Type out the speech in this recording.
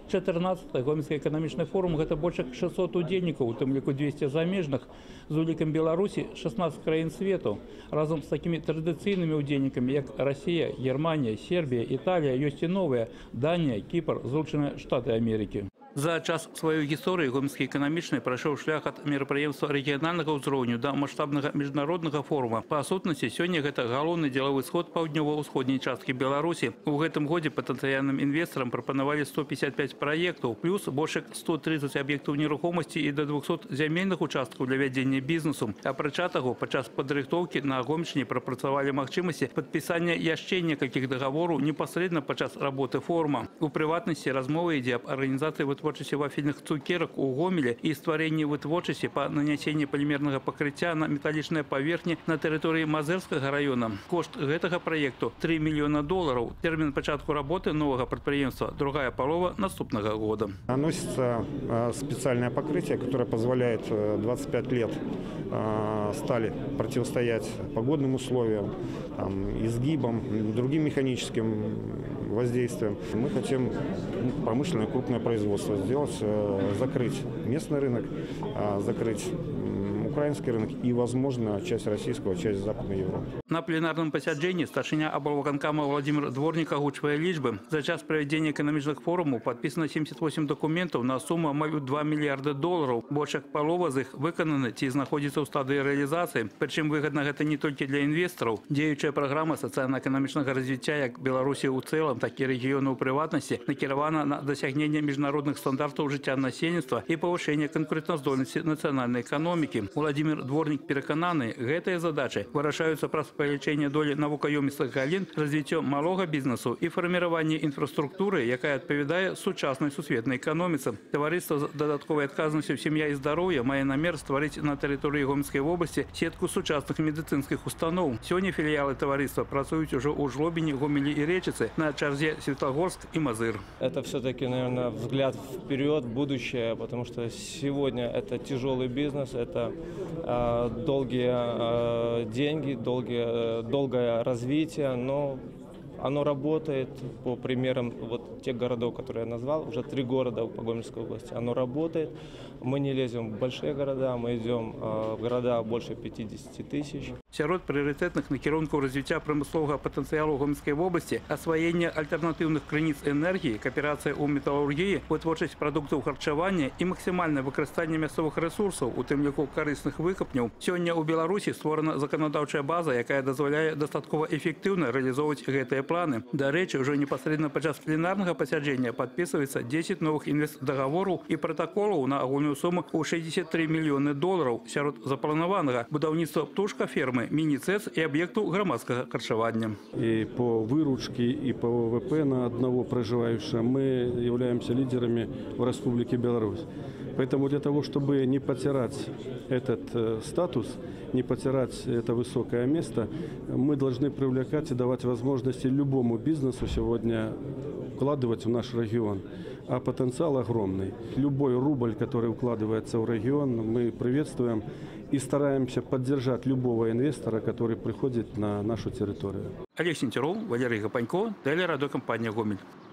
14-й Гомельский экономичный форум – это больше 600 удельников, у тым ліку 200 замежных, з улікам Беларуси 16 краін свету. Разом с такими традиционными удельниками, как Россия, Германия, Сербия, Италия, есть и новые – Дания, Кипр, Злученные Штаты Америки. За час сваёй гісторыі Гомельскі эканамічны прайшоў шлях ад мерапрыемства рэгіянальнага ўзроўню да маштабнага міжнароднага форума. Па сутнасці, сёння гэта галоўны дзелавы сход паўднёва-ўсходняй часткі Беларусі. У гэтым годзе патэнцыяльным інвестарам прапанавалі 155 праектаў, плюс больш 130 аб'ектаў нерухомасці і да 200 зямельных участкаў для вядзення бізнесу. Апрача таго, падчас падрыхтоўкі на Гомельшчыне прапрацавалі магчымасці падпісання яшчэ некалькіх дагавораў непасрэдна падчас работы форума. У прыватнасці размова ідзе аб арганізацыі вытворчасці вафельных цукерак у Гомеле і стварэнні вытворчасці па нанясенні полімернага пакрыцця на металлічныя паверхні на тэрыторыі Мазырскага района. Кошт гэтага праекту $3 мільёна. Тэрмін пачатку работы новага прадпрыемства другая полова наступнага года. Наносится специальное покрытие, которое позволяет 25 лет стали противостоять погодным условиям, изгибам, другим механическим воздействием. Мы хотим промышленное крупное производство сделать, закрыть местный рынок, закрыть украинский рынок и, возможно, часть российского, часть Западной Европы. На пленарном пасяджэнні старшыня аблвыканкама Владимир Дворник агучвае лічбы. За час правядзення эканамічных форумаў падпісана 78 документаў на суму амаль $2 мільярда. Больш як палова з іх выкананы ці знаходзіцца ў стадыі рэалізацыі. Прычым выгадна гэта не толькі для інвестараў. Дзеючая праграма сацыяльна-эканамічнага развіцця як Беларусі ў цэлым, так і рэгіёну ў прыватнасці накіравана на дасягненне міжнародных стандартаў жыцця насельніцтва і павышэнне канкурэнтаздольнасці нацыянальнай эканомікі. Владимир Дворник перакананы, гэтыя задачы вырашаюцца праз павелічэнне долі навукаёмістых галін, развіццё малога бізнесу і фарміраванне інфраструктуры, якая адпавядае сучаснай сусветнай эканоміцы. Таварыства з дадатковай адказнасцю «Сям'я і здароўе» мае намер стварыць на тэрыторыі Гомельскай вобласці сетку сучасных медыцынскіх устаноў. Сёння філіялы таварыства працуюць ужо ў Жлобіне, Гомелі і Речыцы, на чарзе Светлогорск и Мазыр. Это все-таки, наверное, взгляд вперед, в будущее, потому что сегодня это тяжелый бизнес, это долгие деньги, долгое развитие, но оно работает по примерам вот тех городов, которые я назвал, уже 3 города по Гомельской области. Оно работает. Мы не лезем в большие города, мы идем в города больше 50 тысяч. Сярод прыярытэтных накірункаў развіцця прамысловага патэнцыялу Гомельскай вобласці асваенне альтэрнатыўных крыніц энергіі, кааперацыя ў металургіі, вытворчасць прадуктаў харчавання і максімальнае выкарыстанне мясцовых рэсурсаў, у тым ліку карысных выкапняў. Сёння ў Беларусі створана заканадаўчая база, якая дазваляе дастаткова эфектыўна рэалізоўваць гэтыя планы. Дарэчы, ўжо непасрэдна падчас пленарнага пасяджэння падпісваецца 10 новых інвестдагавораў і пратаколаў на агульную суму ў $63 мільёны. Сярод запланаванага будаўніцтва птушка-фермы, міні-цэс і аб'екту грамадскага харчавання. И по выручке, и по ВВП на одного проживающего мы являемся лидерами в Республике Беларусь. Поэтому для того, чтобы не потерять этот статус, не потерять это высокое место, мы должны привлекать и давать возможности любому бизнесу сегодня вкладывать в наш регион. А потенциал огромный. Любой рубль, который вкладывается в регион, мы приветствуем и стараемся поддержать любого инвестора, который приходит на нашу территорию. Олег Сентеров, Валерий Гапанько, телерадиокомпания «Гомель».